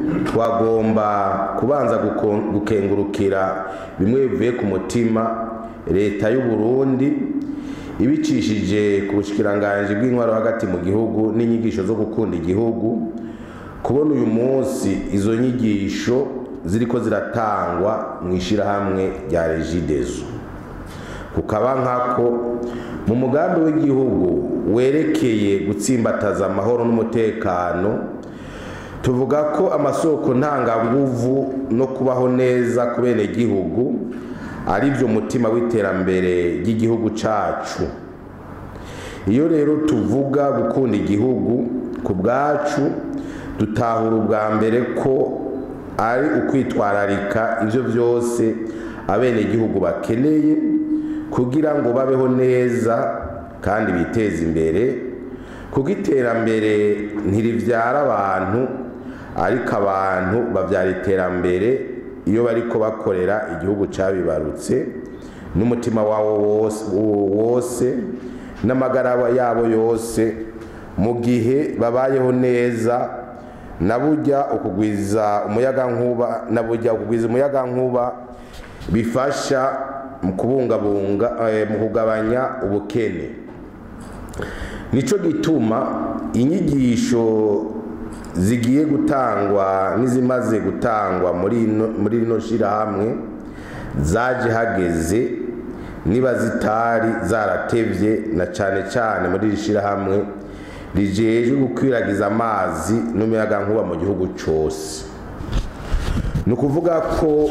twagomba kubanza gukengurukira bimwe bivuye ku mutima leta y'u Burundi ibicishije ku bushikiranganje bw'intwaro hagati mu gihugu n'inyigisho zo gukunda igihugu kubona uyu munsi izo nyigisho ziriko ziratangwa mu ishirahamwe rya Regideso. Kukaba nkako mu mugambi w'igihugu werekeye gutsimbataza amahoro n'umutekano, tuvuga ko amasoko ntanganguvu no kubaho neza ku bene gihugu ari byo mutima w'iterambere ry'igihugu cacu. Iyo rero tuvuga gukunda igihugu ku bwacu, dutahura ubwa mbere ko ari ukwitwararika ivyo vyose abene gihugu bakeneye kugira ngo babeho neza kandi biteze imbere, kuko iterambere ntirivyara abantu ariko abantu bavyara iterambere iyo bariko bakorera igihugu cabibarutse n'umutima wawo wose n'amagara yabo yose, mu gihe babayeho neza naburya ukugwiza umuyagankuba bifasha mu kubungabunga mu kugabanya ubukene. Nico gituma inyigisho zigiye gutangwa n'izimaze gutangwa muri rino shirahamwe zaje hageze, niba zitari zaratevye, na cane cane muri iri shirahamwe rijeje gukwiragiza amazi n'umuyagankuba mu gihugu cose. Ni ukuvuga ko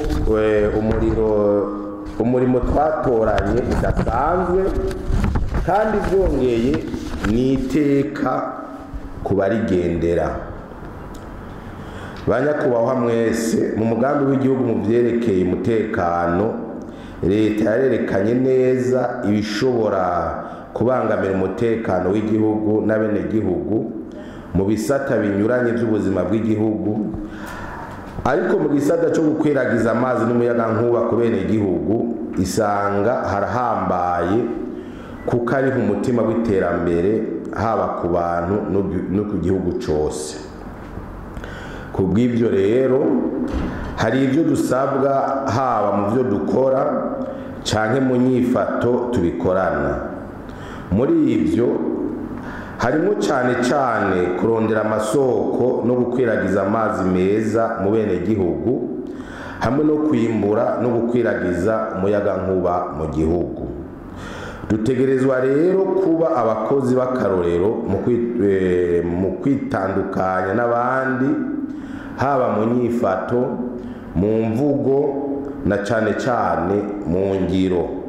umurimo twatoranye udasanzwe kandi vyongeye n'iteka ku barigendera. Banyakubahwa mwese, mu mugambi w'igihugu mu vyerekeye umutekano, leta yarerekanye neza ibishobora kubangamira umutekano w'igihugu n'abene gihugu mu bisata binyuranye by'ubuzima bw'igihugu, ariko mu gisata cyo gukwiragiza amazi n'umuyagankuba ku bene gihugu isanga harahambaye, kuko ari umutima w'iterambere haba ku bantu no ku gihugu cose. Kubw'ivyo rero hari ivyo dusabwa haba mu vyo dukora canke mu nyifato tubikorana. Muri ivyo harimo cane cane kurondera amasoko no gukwiragiza amazi meza mu bene gihugu, hamwe no kwimbura no gukwiragiza umuyagankuba mu gihugu. Dutegerezwa rero kuba abakozi b'akarorero mu kwitandukanya n'abandi, haba mu nyifato, mu mvugo na cane cane mu ngiro.